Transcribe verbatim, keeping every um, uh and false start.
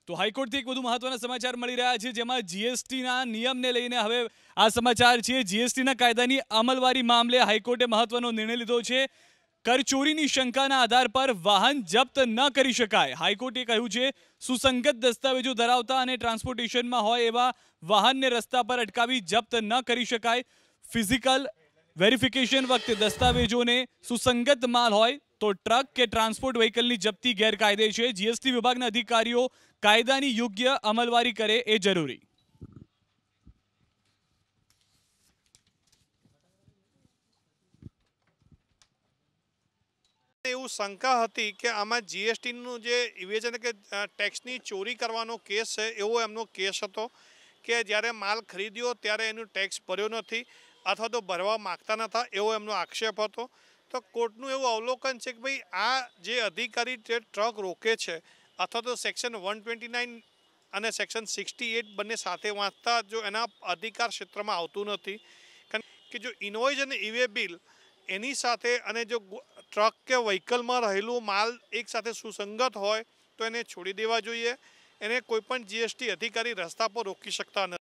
તો હાઈકોર્ટથી એક વધુ મહત્વના સમાચાર મળી રહ્યા છે, જેમાં જીએસટીના નિયમને લઈને હવે આ સમાચાર છે। જીએસટીના કાયદાની અમલવારી મામલે હાઈકોર્ટે મહત્વનો નિર્ણય લીધો છે। કરચોરીની શંકાના આધાર પર વાહન જપ્ત ન કરી શકાય। હાઈકોર્ટે કહ્યું છે, સુસંગત દસ્તાવેજો ધરાવતા અને ટ્રાન્સપોર્ટેશનમાં હોય એવા વાહનને રસ્તા પર અટકાવી જપ્ત ન કરી શકાય। ફિઝિકલ વેરિફિકેશન વખતે દસ્તાવેજોને સુસંગત માલ હોય તો ટ્રક કે ટ્રાન્સપોર્ટ વ્હીકલની જપ્તી ગેરકાયદે છે। જીએસટી વિભાગના અધિકારીઓ કાયદાની યોગ્ય અમલવારી કરે એ જરૂરી। એવું શંકા હતી કે આમાં જીએસટીનું જે વિવેચન કે ટેક્સની ચોરી કરવાનો કેસ છે, એવો એમનો કેસ હતો કે જ્યારે માલ ખરીદ્યો ત્યારે એનું ટેક્સ ભર્યો નથી અથવા તો ભરવા માગતા નહોતા, એવો એમનો આક્ષેપ હતો। તો કોર્ટનું એવું અવલોકન છે કે ભાઈ આ જે અધિકારી જે ટ્રક રોકે છે અથવા તો સેક્શન વન ટ્વેન્ટી નાઇન અને સેક્શન સિક્સટી એટ બંને સાથે વાંચતા જો એના અધિકાર ક્ષેત્રમાં આવતું નથી, કારણ કે જો ઇનવોઇસ અને ઇવે બિલ એની સાથે અને જો ટ્રક કે વ્હીકલમાં રહેલું માલ એક સાથે સુસંગત હોય તો એને છોડી દેવા જોઈએ। એને કોઈપણ જીએસટી અધિકારી રસ્તા પર રોકી શકતા નથી।